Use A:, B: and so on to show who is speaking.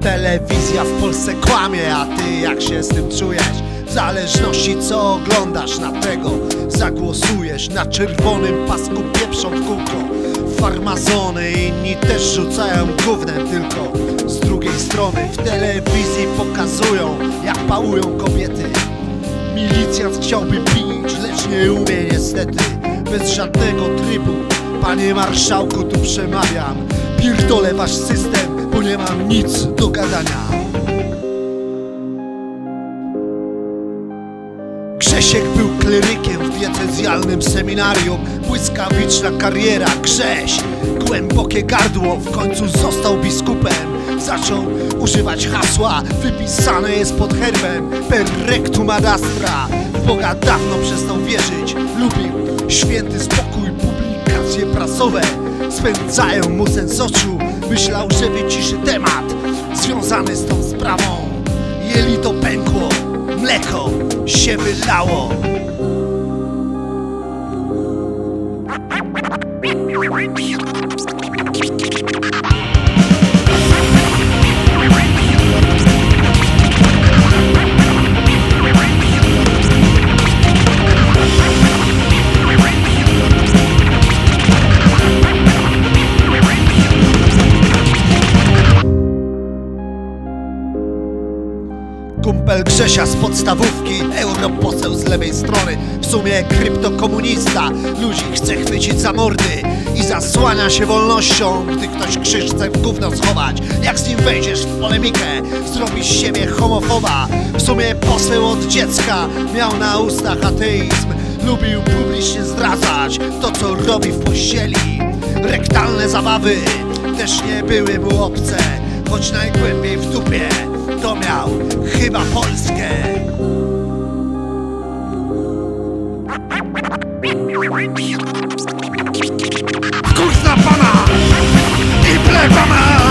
A: Telewizja w Polsce kłamie, a ty jak się z tym czujesz? W zależności co oglądasz, na tego zagłosujesz. Na czerwonym pasku pieprzą w kółko farmazony, inni też rzucają gównem. Tylko z drugiej strony w telewizji pokazują, jak pałują kobiety. Milicjant chciałby pilić, lecz nie umie niestety. Bez żadnego trybu, panie marszałku, tu przemawiam. Pierdolę wasz system, bo nie mam nic do gadania. Grzesiek był klerykiem w diecezjalnym seminarium. Błyskawiczna kariera, Grześ, głębokie gardło, w końcu został biskupem. Zaczął używać hasła, wypisane jest pod herbem per rectum ad astra. W Boga dawno przestał wierzyć, lubił święty spokój. Publikacje prasowe spędzają mu sen z oczu. Myślał, że wyciszy temat związany z tą sprawą. Jelito pękło, mleko się wylało. Kumpel Grzesia z podstawówki, europoseł z lewej strony, w sumie kryptokomunista. Ludzi chce chwycić za mordy i zasłania się wolnością, gdy ktoś krzyż chce w gówno schować. Jak z nim wejdziesz w polemikę, zrobisz z siebie homofoba. W sumie poseł od dziecka miał na ustach ateizm. Lubił publicznie zdradzać to, co robi w pościeli. Rektalne zabawy też nie były mu obce, choć najgłębiej w dupie to miał chyba Polskę. Kurz na pana i plebana!